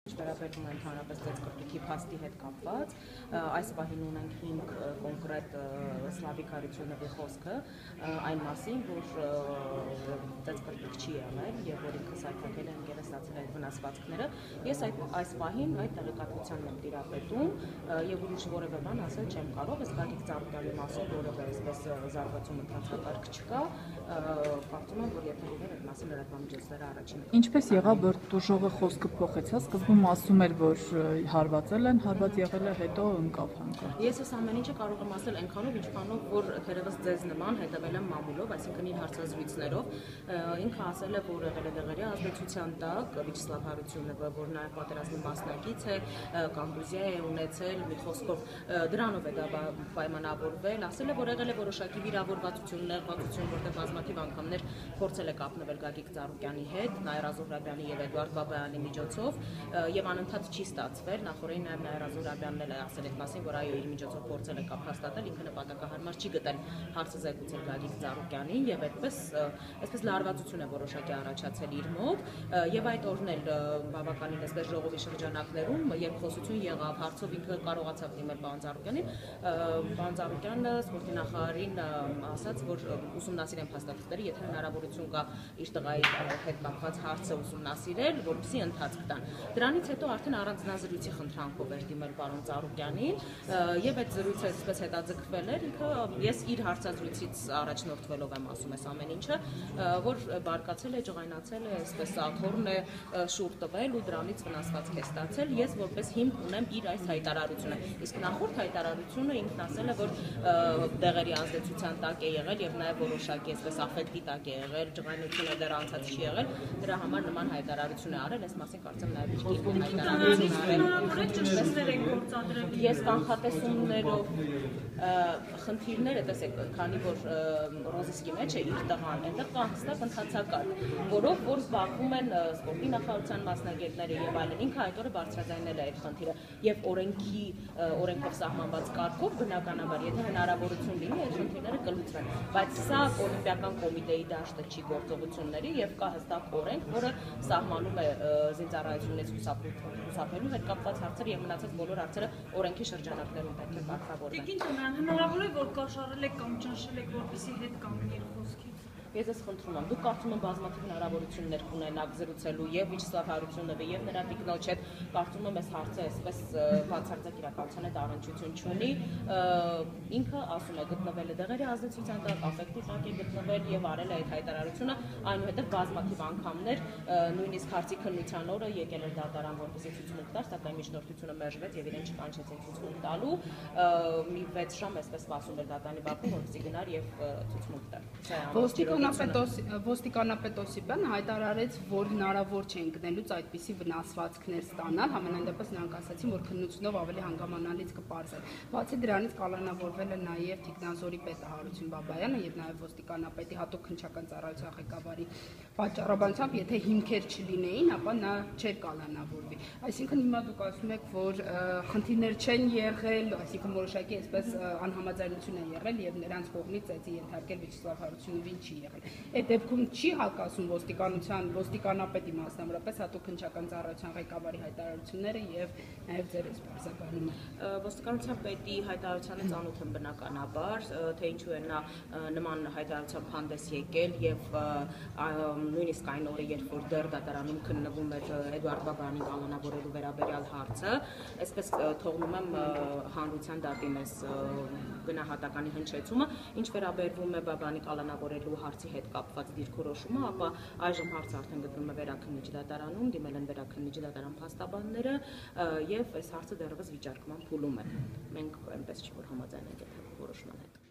Վերաբերվում է ընդհանրապես ծեծկռտուքի փաստի հետ կապված, այս պահին ունենք 5 կոնկրետ Սլավիկ Հարությունովի խոսքը այն մասին, որ ծեծկռտուք չի եղել եւ որ ինքը սայթաքել է ընկել է ստացել այդ վնասվածքները։ Ես այս պահին այդ տեղեկատվությանն եմ տիրապետում եւ ուրիշ որևէ բան ասել չեմ կարող, ըստ Գագիկ Ծառուկյանի մասին որևէ այսպես զարգացում ընթացակարգ չկա, կարծում եմ, որ եթե լիներ այդ մասին լրատվամիջոցները առաջին։ Ինչպես եղավ, որ տուժողը խոսքը փոխեցա, սկզբում ասում էր, որ հարվածել են, հարված եղել է, հետո ընկավ հանկարծ։ Ես այս ամեն ինչը կարող եմ ասել այնքանով, ինչքանով որ թերևս ձեզ նման հետևել եմ մամուլով, այսինքն իր հարցազրույցներով, ինքը ասել է, որ եղել է դեղերի ազդեցության տակ, Վիչսլավ Հարությունովը, որ նաև պատերազմի մասնակից է, կոնդուզիա է ունեցել, մի խոսքով դրանով է դա պայմանավորվել, ասել է, որ եղել է որոշակի վիրավորվածություն, նեղվածություն, որտեղ բազմաթիվ անգամներ փորձել է կապնվել Գագիկ Ծառուկյանի հետ, Նաիրա Զոհրաբյանի եւ Էդուարդ Բաբայանի միջոցով եւ անընդհատ չի ստացվել, նախորդին նաեւ Նաիրա Զոհրաբյանն էլ է ասել այդ մասին, որ այո, իր միջոցով փորձել է կապ հաստատել, ինքը նպատակահարմար չի գտել հարցը զեկուցել Գագիկ Ծառուկյանին եւ այսպես լարվածություն է որոշակի առաջացել իր մոտ եւ այդ օրն էլ բավականին այսպես ժողովի շրջանակներում երբ խոսություն եղավ հարցով ինքը կարողացավ դիմել պարոն Ծառուկյանին, պարոն Ծառուկյանը սպորտի նախարարին ասաց, որ ուսումնասիրեն փաստաթղթերը, եթե հնարավորություն կա իր տղայի հետ կապված հարցը ուսումնասիրել, որպեսզի ընթացք տան։ Դրանից հետո արդեն առանձնազրույցի խնդրանքով էր դիմել պարոն Ծառուկյանին եւ այդ զրույցը այսպես հետաձգվել էր, ինքը ես իր հարցազրույցից առաջնորդվելով եմ ասում այս ամեն ինչը, որ բարկացել է, ջղայնացել է, այսպես աթոռն է շուռ տվել ու դրանից վնասվածք է ստացել, ես որպես հիմք ունեմ իր այս հայտարարությունը։ Իսկ նախորդ հայտարարությունը ինքն ասել է, որ դեղերի ազդեցության տակ է եղել եւ նաեւ որոշակի այսպես աֆեկտի տակ է եղել, ջղայնությունը դեռ անցած չի եղել, դրա համար նման հայտարարություն է արել, այս մասին կարծեմ նաեւ իր հայտարարություն արել։ Ես կանխատեսումներով խնդիրները, տեսեք, քանի որ ռոզիսկի մեջ է իր տղան, այնտեղ կա հստակ ընթացակարգ, որով որ զբաղվում են սպորտի նախարարության մասնագետները եւ այլն, ինքը այդ օրը բարձրաձայնել է այդ խնդիրը եւ օրենքով սահմանված կարգով բնականաբար, եթե հնարավորություն լինի, այդ խնդիրները կլուծվեն, բայց սա օլիմպիական կոմիտեի դաշտը չի գործողությունների եւ կա հստակ օրենք, որը սահմանում է զինծառայությունից խուսափելու հետ կապված հարցերը եւ մնացած բոլոր հարցերը օրենքի շրջանակներում պետք է կարգավորվեն։ Հնարավոր է, որ կաշառել եք կամ ճնշել եք, որպեսզի հետ կանգնի խոսքից։ Ես ես խնդրում եմ, դուք կարծում եմ բազմաթիվ հնարավորություններ կունենաք զրուցելու եւ Վիչսլավ Հարությունովի եւ նրա տիկնոջ հետ, կարծում եմ այս հարցը այսպես բացարձակ իրականության հետ առնչություն չունի, ինքը ասում է գտնվել է դեղերի ազդեցության տակ, աֆեկտի տակ է գտնվել եւ արել է այդ հայտարարությունը, այնուհետեւ բազմաթիվ անգամներ նույնիսկ հարցի քննության օրը եկել էր դատարան, որպեսզի ցուցմունք տար, սակայն միջնորդությունը մերժվեց եւ իրեն չկանչեցին ցուցմունք տալու, մի 6 ժամ այսպես սպասում էր դատարանի բակում, որպեսզի գնար եւ ցուցմունք տար։ Ոստիկանապետոսիբան հայտարարեց, որ հնարավոր չէ ընկնելուց այդպիսի վնասվածքներ ստանալ, համենայն դեպս նրանք ասացին, որ քննությունով ավելի հանգամանալից կպարզեն։ Բացի դրանից կալանավորվել է նաև Տիկնազորի պետը Հարություն Բաբայանը եւ նաև ոստիկանապետի հատուկ քննչական ծառայության ղեկավարի պատճառաբանությամբ, եթե հիմքեր չլինեին, ապա նա չէր կալանավորվի։ Այսինքն հիմա դուք ասում եք, որ խնդիրներ չեն եղել, այսինքն որոշակի այսպես անհամաձայնություն է եղել եւ նրանց կողմից ծեծի ենթարկել Վիչսլավ Հարությունովին չի եղել։ Այդ դեպքում չի հակասում ոստիկանապետի մասնավորապես հատուկ քննչական ծառայության ղեկավարի հայտարարությունները եւ նաեւ ձեր այս բարձրակալումը։ Ոստիկանության պետի հայտարարությանը ծանոթ եմ բնականաբար, թե ինչու է նա նման հայտարարությամբ հանդես եկել եւ նույնիսկ այն օրը, երբ որ դեռ դատարանում քննվում էր Էդուարդ Բաբայանին կալանավորելու վերաբերյալ հարցը, այսպես թողնում եմ հանրության դատի մեզ գնահատականի հնչեցումը, ինչ վերաբերվում է Բաբայանի կալանավորելու հարցի հետ կապված դիրքորոշումը, ապա այժմ հարցը արդեն գտնվում է վերաքննիչ դատարանում, դիմել են վերաքննիչ դատարան փաստաբանները եւ այս հարցը դեռևս վիճարկման փուլում է։ Մենք այնպես չի որ համաձայն ենք այդ որոշման հետ։